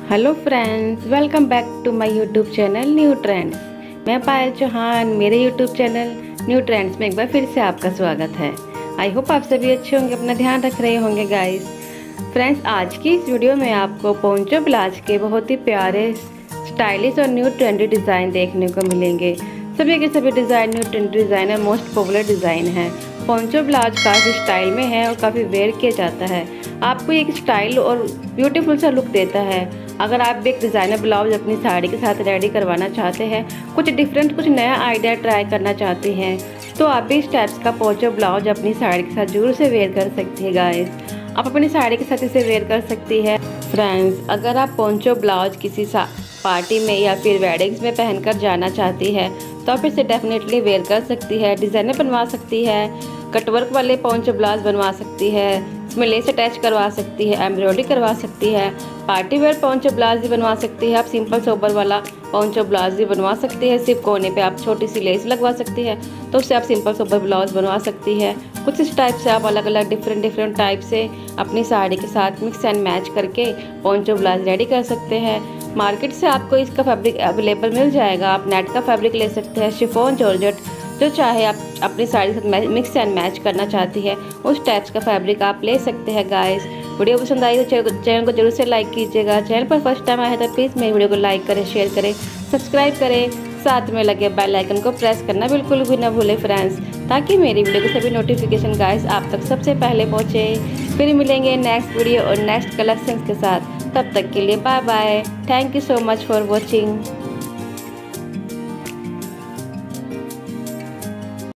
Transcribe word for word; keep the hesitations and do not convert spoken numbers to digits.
Hello friends, welcome back to my YouTube channel new trends. मैं पायल चौहान, मेरे YouTube channel new trends में एक बार फिर से आपका स्वागत है। आई होप आप सभी अच्छे होंगे, अपना ध्यान रख रहे होंगे गाइस। फ्रेंड्स, आज की इस वीडियो में आपको पोंचो ब्लाउज के बहुत ही प्यारे, स्टाइलिश और न्यू ट्रेंडी डिज़ाइन देखने को मिलेंगे। सभी के सभी डिज़ाइन न्यू ट्रेंडी डिज़ाइन है, मोस्ट पॉपुलर डिज़ाइन है। पोंचो ब्लाउज काफ़ी स्टाइल में है और काफ़ी वेयर किया जाता है। आपको एक स्टाइल और ब्यूटीफुल सा लुक देता है। अगर आप एक डिज़ाइनर ब्लाउज अपनी साड़ी के साथ रेडी करवाना चाहते हैं, कुछ डिफरेंट, कुछ नया आइडिया ट्राई करना चाहते हैं, तो आप भी इस टाइप्स का पोंचो ब्लाउज अपनी साड़ी के साथ जरूर से वेयर कर सकती है गाइस। आप अपनी साड़ी के साथ इसे वेयर कर सकती है। फ्रेंड्स, अगर आप पोंचो ब्लाउज किसी पार्टी में या फिर वेडिंग्स में पहनकर जाना चाहती है तो आप इसे डेफिनेटली वेयर कर सकती है। डिज़ाइनर बनवा सकती है, कटवर्क वाले पोंचो ब्लाउज बनवा सकती है, इसमें लेस अटैच करवा सकती है, एम्ब्रॉयडरी करवा सकती है, पार्टी वेयर पोंचो ब्लाउज भी बनवा सकती है। आप सिंपल सोबर वाला पोंचो ब्लाउज भी बनवा सकती है। सिर्फ कोने पे आप छोटी सी लेस लगवा सकती है तो उससे आप सिंपल सोबर ब्लाउज बनवा सकती है। कुछ इस टाइप से आप अलग अलग डिफरेंट डिफरेंट टाइप से अपनी साड़ी के साथ मिक्स एंड मैच करके पोंचो ब्लाउज रेडी कर सकते हैं। मार्केट से आपको इसका फैब्रिक अवेलेबल मिल जाएगा। आप नेट का फैब्रिक ले सकते हैं, शिफॉन, जॉर्जेट, जो चाहे आप अपनी साड़ी के साथ मिक्स एंड मैच करना चाहती है उस टाइप्स का फैब्रिक आप ले सकते हैं गाइस। वीडियो पसंद आई तो चैनल को जरूर से लाइक कीजिएगा। चैनल पर फर्स्ट टाइम आए हैं तो प्लीज़ मेरी वीडियो को लाइक करें, शेयर करें, सब्सक्राइब करें, साथ में लगे बेल आइकन को प्रेस करना बिल्कुल भी ना भूलें फ्रेंड्स, ताकि मेरी वीडियो के सभी नोटिफिकेशन गाइस आप तक सबसे पहले पहुँचे। फिर मिलेंगे नेक्स्ट वीडियो और नेक्स्ट कलेक्शंस के साथ। तब तक के लिए bye bye. Thank you so much for watching.